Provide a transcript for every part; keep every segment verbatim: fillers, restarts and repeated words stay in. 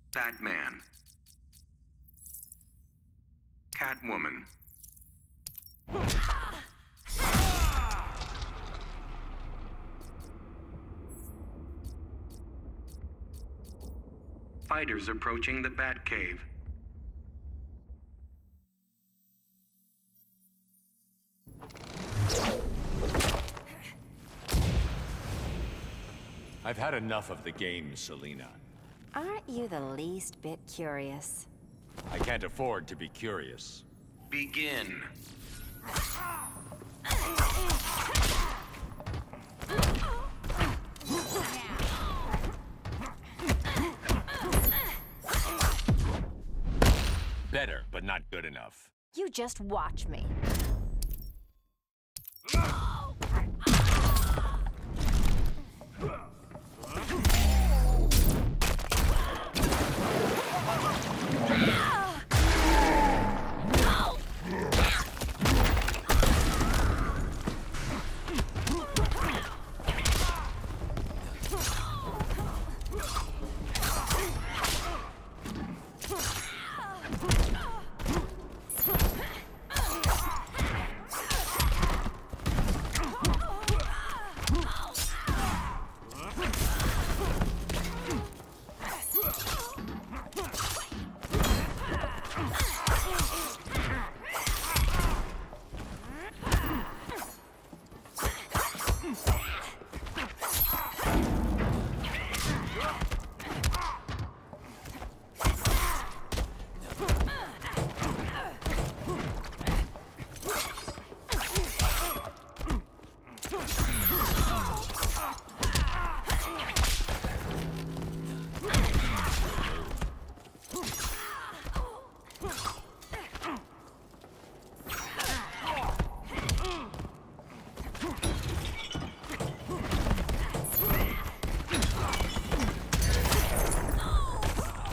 Batman. Catwoman. Fighters approaching the Batcave. I've had enough of the game, Selina. Aren't you the least bit curious? I can't afford to be curious. Begin. Better, but not good enough. You just watch me.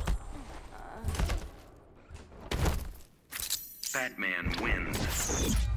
Batman wins.